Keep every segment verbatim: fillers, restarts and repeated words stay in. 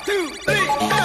two, three,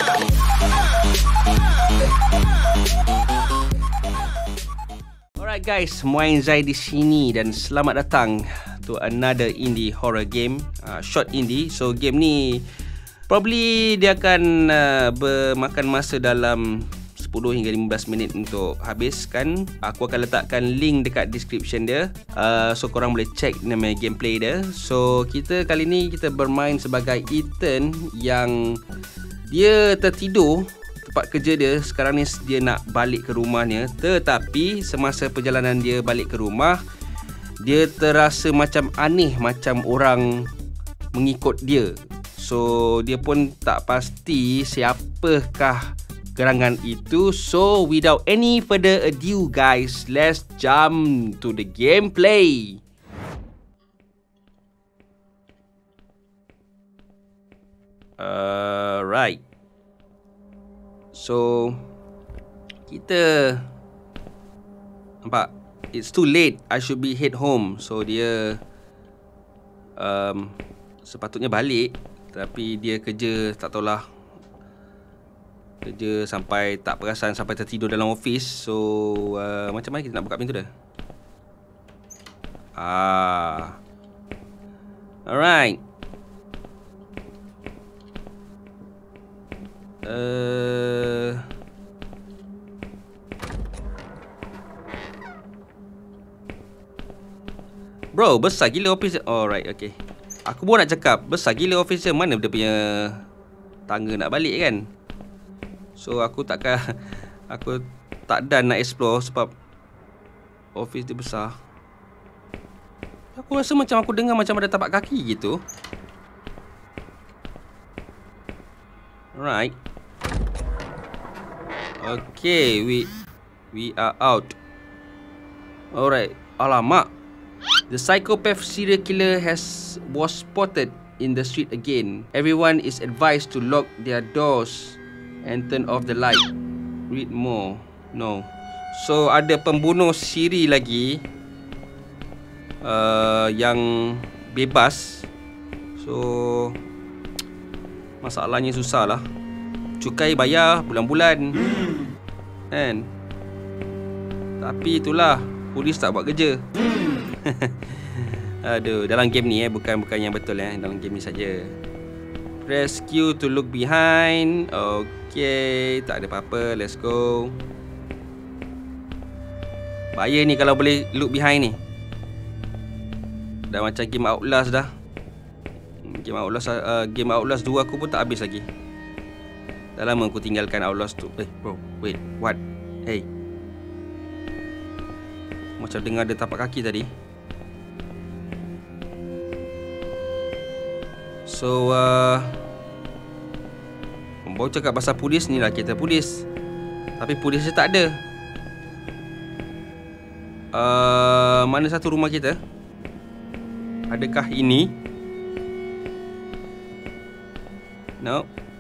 Alright guys, Muain Zai di sini dan selamat datang to another indie horror game, uh, short indie. So game ni probably dia akan uh, bermakan masa dalam sepuluh hingga lima belas minit untuk habiskan. Aku akan letakkan link dekat description dia, uh, so korang boleh check nama gameplay dia. So kita kali ni kita bermain sebagai Ethan yang dia tertidur tempat kerja dia. Sekarang ni dia nak balik ke rumahnya, tetapi semasa perjalanan dia balik ke rumah, dia terasa macam aneh, macam orang mengikut dia. So dia pun tak pasti siapakah gerangan itu. So without any further ado guys, let's jump to the gameplay. Alright. So kita nampak it's too late, I should be head home. So dia um, sepatutnya balik, tapi dia kerja tak tahulah, kerja sampai tak perasan, sampai tertidur dalam office. So uh, macam mana kita nak buka pintu dia? Ah, alright. Uh, Bro, besar gila office. Alright, okay. Aku pun nak cakap, besar gila office dia. Mana dia punya tangga nak balik kan? So aku takkan, aku tak dan nak explore sebab office dia besar. Aku rasa macam aku dengar macam ada tapak kaki gitu. Alright. Okay, we we are out. Alright. Alamak. The psychopath serial killer has was spotted in the street again. Everyone is advised to lock their doors and turn off the light. Read more. No. So ada pembunuh siri lagi uh, yang bebas. So masalahnya susah lah. Cukai bayar bulan-bulan kan. Tapi itulah, polis tak buat kerja. Aduh, dalam game ni eh, bukan bukan yang betul eh, dalam game ni saja. Press Q to look behind. Okay, tak ada apa-apa. Let's go. Bahaya ni kalau boleh look behind ni. Dah macam game Outlast dah. Game Outlast uh, Game Outlast dua aku pun tak habis lagi. Dah lama aku tinggalkan Outlast tu. Eh bro, wait, what? Hey, macam dengar ada tapak kaki tadi. So uh, baru cakap pasal polis ni lah, kita polis, tapi polisnya tak ada. uh, Mana satu rumah kita? Adakah ini? No.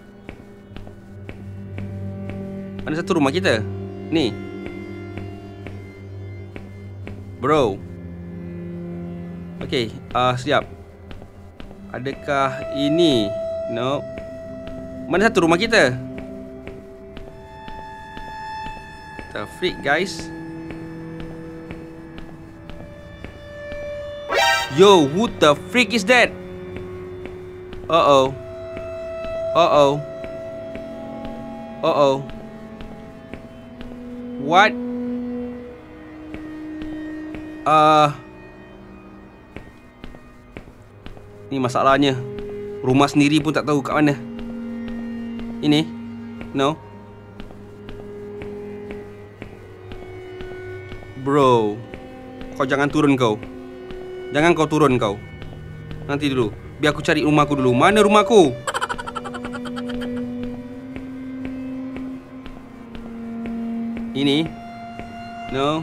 Mana satu rumah kita? Ni bro. Okay, uh, siap. Adakah ini? No. Mana satu rumah kita? The freak guys. Yo, who the freak is that? Uh-oh. Uh-oh. Uh-oh. What? Uh, ni masalahnya. Rumah sendiri pun tak tahu kat mana. Ini? No. Bro, kau jangan turun kau. Jangan kau turun kau. Nanti dulu, biar aku cari rumahku dulu. Mana rumahku? Ini? No.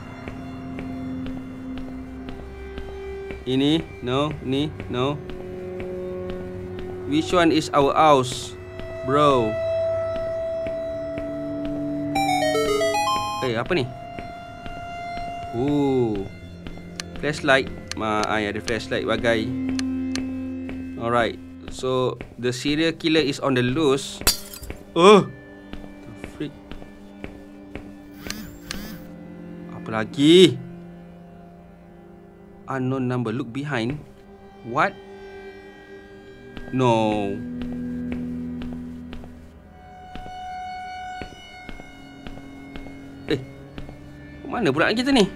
Ini? No. Ni? No. Which one is our house, bro? Eh, apa ni? Ooh, flashlight. Ma, ah, ada flashlight bagai. Alright. So the serial killer is on the loose. Oh, the freak. Apa lagi? Unknown number. Look behind. What? No. Eh, mana pula kita ni?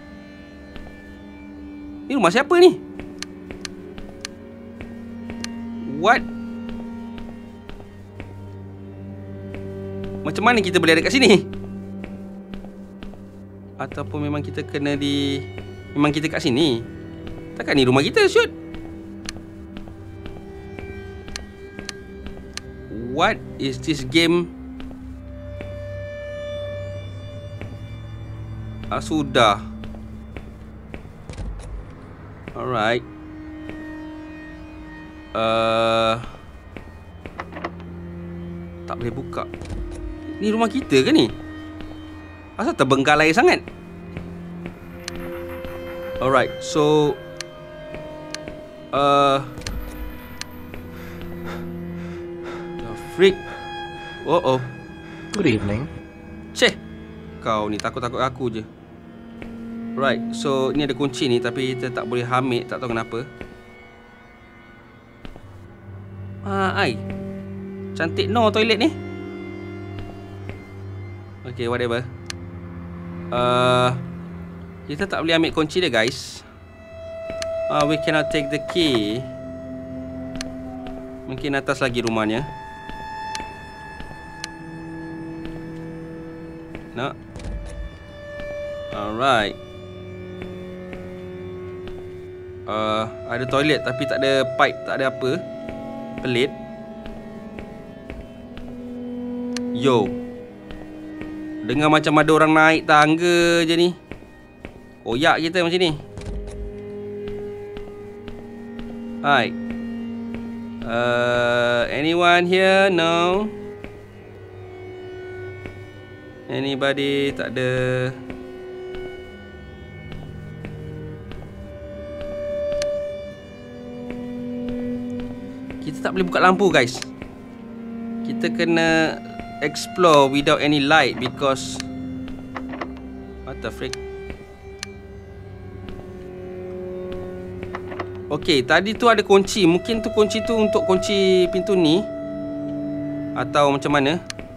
Ni rumah siapa ni? What? Macam mana kita boleh ada kat sini? Ataupun memang kita kena di... Memang kita kat sini? Takkan ni rumah kita, shoot? What is this game? Ah, sudah. Alright. Uh, tak boleh buka. Ni rumah kita ke ni? Asal terbengkalai sangat? Alright, so uh, the freak. Oh oh. Good evening. Ceh, kau ni takut-takut aku je. Right, so ni ada kunci ni tapi kita tak boleh ambil, tak tahu kenapa. Ah, ai. Cantik no toilet ni. Okay, whatever. Uh, kita tak boleh ambil kunci dia, guys. Uh, we cannot take the key. Mungkin atas lagi rumahnya. No. Alright. Uh, ada toilet tapi tak ada pipe, tak ada apa. Pelit. Yo. Dengar macam ada orang naik tangga je ni. Oyak kita macam ni. Hai. Uh, anyone here? No. Anybody? Tak ada. Kita tak boleh buka lampu, guys. Kita kena explore without any light because what the freak. Okay, tadi tu ada kunci. Mungkin tu kunci tu untuk kunci pintu ni, atau macam mana.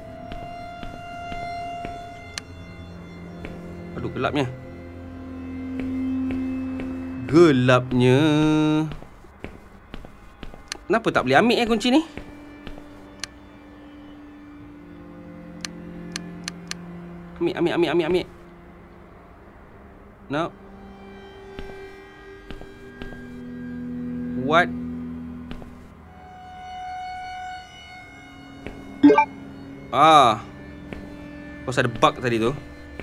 Aduh, gelapnya. Gelapnya. Kenapa tak boleh ambil eh kunci ni? Ambil, ambil, ambil, ambil, ambil. No. What? Ah. Pasal ada bug tadi tu.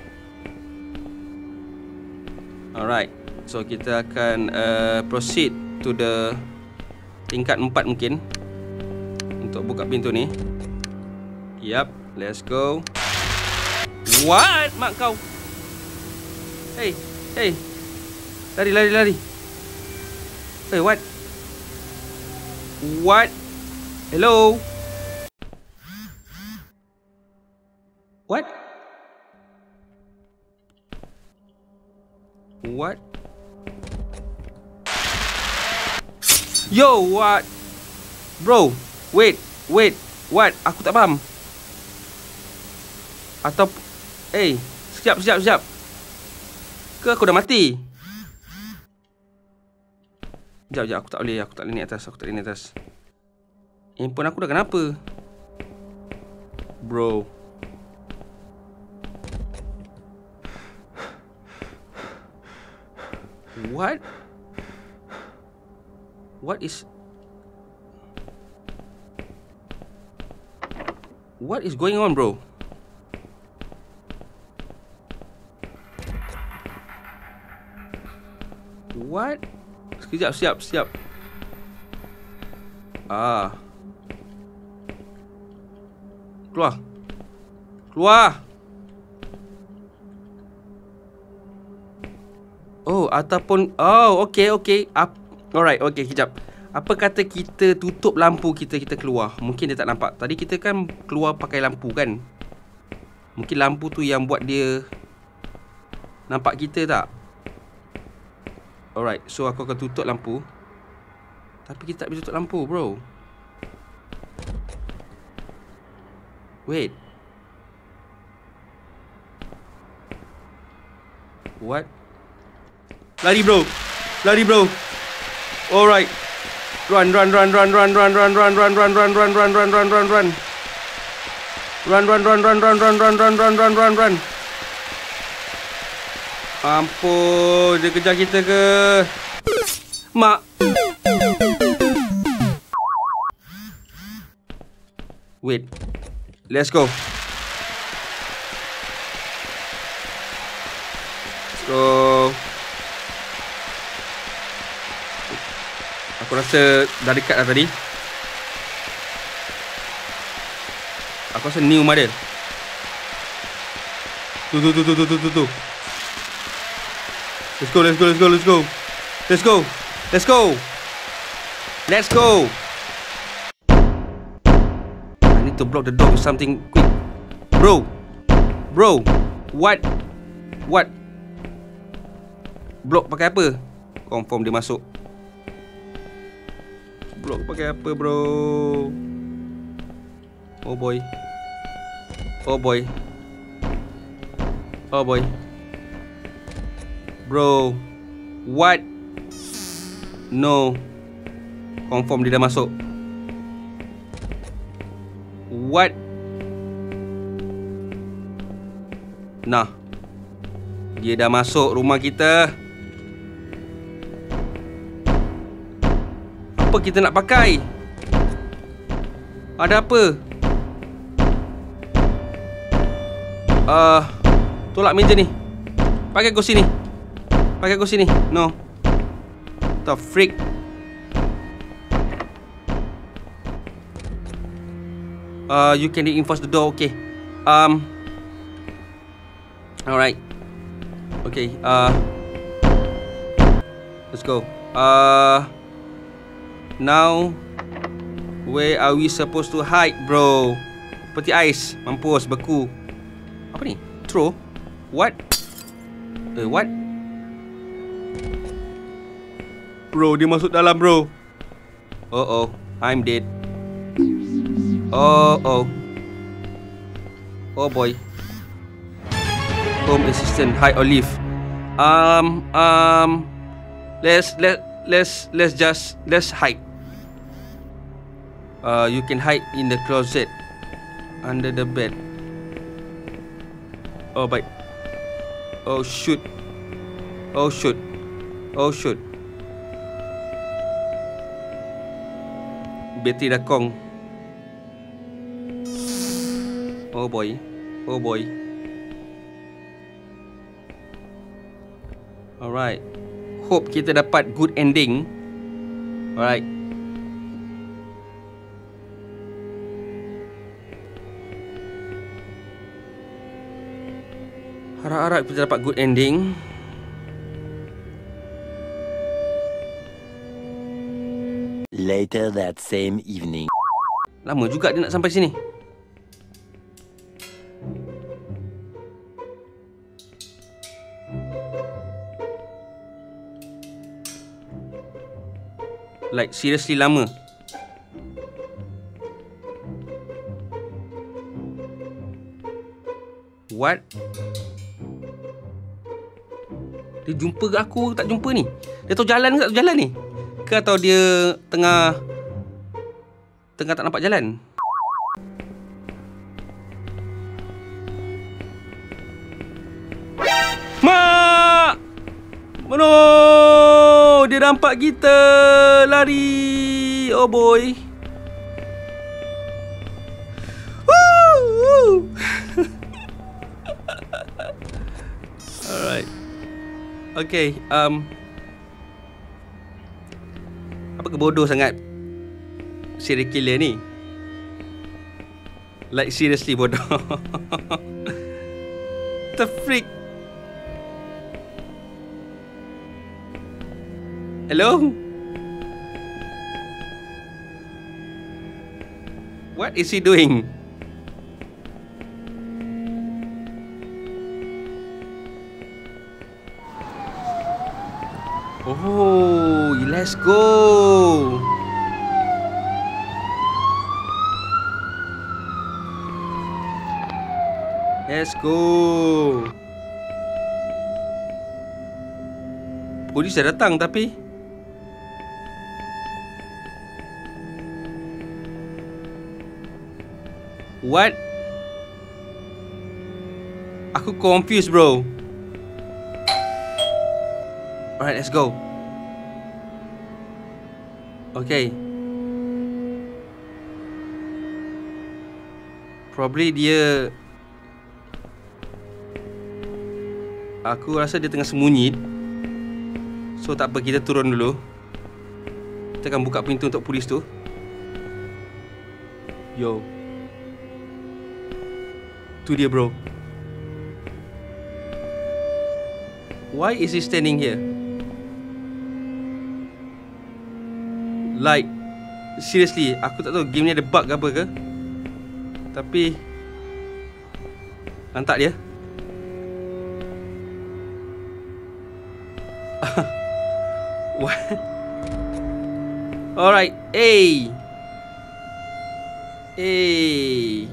Alright. So kita akan uh, proceed to the tingkat empat mungkin untuk buka pintu ni. Yup, let's go. What? Mak kau. Hey, hey. Lari, lari, lari. Hey, what? What? Hello? What? What? Yo, what? Bro, wait, wait. What? Aku tak faham. Atau Eh, hey, sekejap, sekejap, sekejap. Ke aku dah mati? Sekejap, sekejap, aku tak boleh, aku tak boleh naik atas, aku tak boleh naik atas. Handphone aku dah kenapa? Bro. What? What is... What is going on, bro? What? Sekejap, siap, siap. Ah. Keluar. Keluar. Oh, ataupun... Oh, okay, okay. Up. Alright, okay, kejap. Apa kata kita tutup lampu kita, kita keluar. Mungkin dia tak nampak. Tadi kita kan keluar pakai lampu kan. Mungkin lampu tu yang buat dia nampak kita tak? Alright, so aku akan tutup lampu. Tapi kita tak boleh tutup lampu, bro. Wait. What? Lari, bro. Lari, bro. Alright. Run, run, run, run, run, run, run, run, run, run, run, run, run, run, run, run, run. Run, run, run, run, run, run, run, run, run, run, run, run. Ampun, dia kejar kita ke? Mak. Wait. Let's go. Let's go. Aku rasa dah dekat dah tadi. Aku rasa new model. Tu tu tu tu tu tu tu tu. Let's go, let's go, let's go, let's go. Let's go. Let's go. Let's go. I need to block the door with something quick. Bro. Bro. What? What? Block pakai apa? Confirm dia masuk. Block pakai apa, bro? Oh boy. Oh boy. Oh boy. Bro. What? No. Confirm dia dah masuk. What? Nah. Dia dah masuk rumah kita. Apa kita nak pakai? Ada apa? Ah, uh, tolak meja ni. Pakai kursi ni. Pakai kursi ni. No. The freak. Uh, you can reinforce the door. Okay. Um. Alright. Okay. Uh. Let's go. Uh. Now, where are we supposed to hide, bro? Seperti ais. Mampus, beku. Apa ni? Throw? What? Eh, what? Bro, dia masuk dalam, bro. Oh, oh. I'm dead. Oh, oh. Oh, boy. Home assistant, hide or leave. Um, um. Let's, let, let's, let's just, let's hide. Uh, you can hide in the closet, under the bed. Oh, baik. Oh, shoot. Oh, shoot. Oh, shoot. Bateri dah kong. Oh, boy. Oh, boy. Alright. Hope kita dapat good ending. Alright. Harap-harap kita dapat good ending. Later that same evening. Lama juga dia nak sampai sini. Like seriously lama. What? Dia jumpa ke aku tak jumpa ni? Dia tahu jalan ke tak tahu jalan ni? Ke atau dia tengah Tengah tak nampak jalan? Mak! No! Dia nampak kita! Lari! Oh boy! Woo! Alright. Okay, um apa kebodoh sangat serial killer ni? Like seriously bodoh. The freak. Hello? What is he doing? Oh, let's go. Let's go. Polis dah datang tapi what? Aku confused, bro. Alright, let's go. Okay. Probably dia, aku rasa dia tengah sembunyi. So tak apa, kita turun dulu. Kita akan buka pintu untuk polis tu. Yo. Tu dia, bro. Why is he standing here? Like, seriously, aku tak tahu game ni ada bug ke apa ke. Tapi lantak dia. What? Alright, hey. Hey.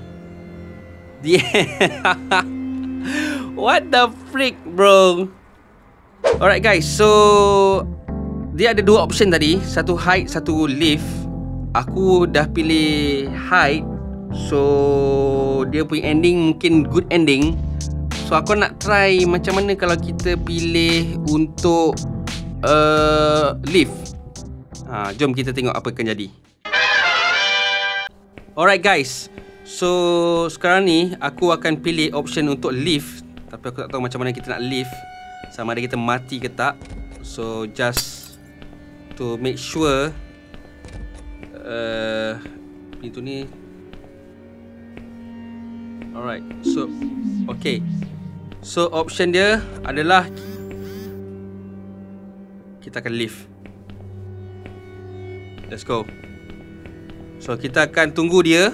Yeah. What the freak, bro? Alright guys, so dia ada dua option tadi, satu height, satu lift. Aku dah pilih height. So dia punya ending mungkin good ending. So aku nak try macam mana kalau kita pilih untuk uh, lift. ha, Jom kita tengok apa akan jadi. Alright guys, so sekarang ni aku akan pilih option untuk lift. Tapi aku tak tahu macam mana kita nak lift, sama ada kita mati ke tak. So just to make sure uh, pintu ni. Alright, so okay. So option dia adalah kita akan lift. Let's go. So kita akan tunggu dia.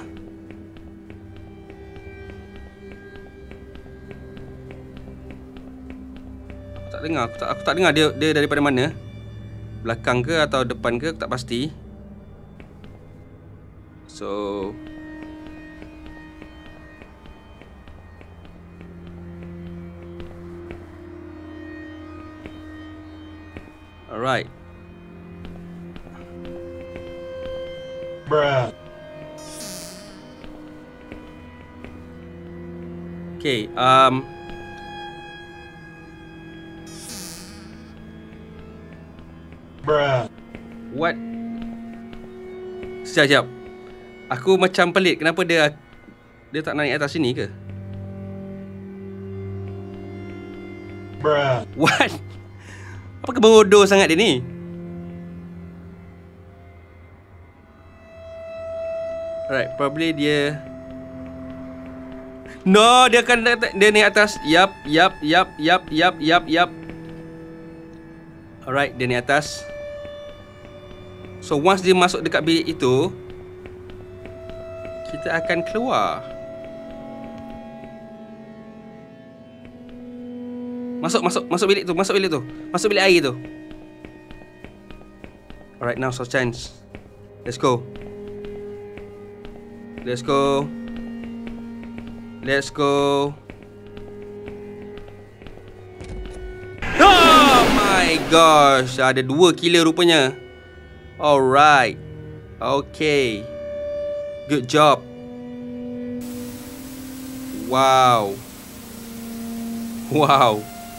Aku tak dengar, aku tak, aku tak dengar dia dia daripada mana. Belakang ke atau depan ke, aku tak pasti. So alright. Bruh. Okay, um Bruh. what? Sekejap, sekejap. Aku macam pelik, kenapa dia dia tak naik atas sini ke? Bruh. What? Apa kebodoh sangat dia ni? Alright, probably dia. No, dia akan dia naik atas. Yap, yap, yap, yap, yap, yap, yap. Alright, dia naik atas. So once dia masuk dekat bilik itu, kita akan keluar. Masuk, masuk, masuk bilik tu, masuk bilik tu. Masuk bilik air tu. Alright, now so chance. Let's go. Let's go. Let's go. Oh my gosh, ada dua killer rupanya. Alright. Okay. Good job. Wow. Wow.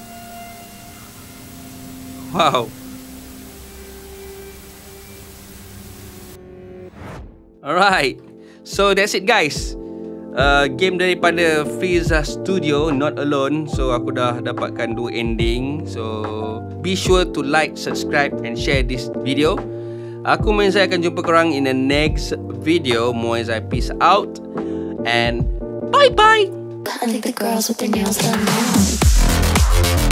Wow. Alright. So that's it guys. Uh, game daripada Frieza Studio, Not Alone. So aku dah dapatkan dua ending. So be sure to like, subscribe and share this video. Aku Moenzai akan jumpa korang in the next video. Moenzai peace out and bye bye. I think the girls with their nails done now.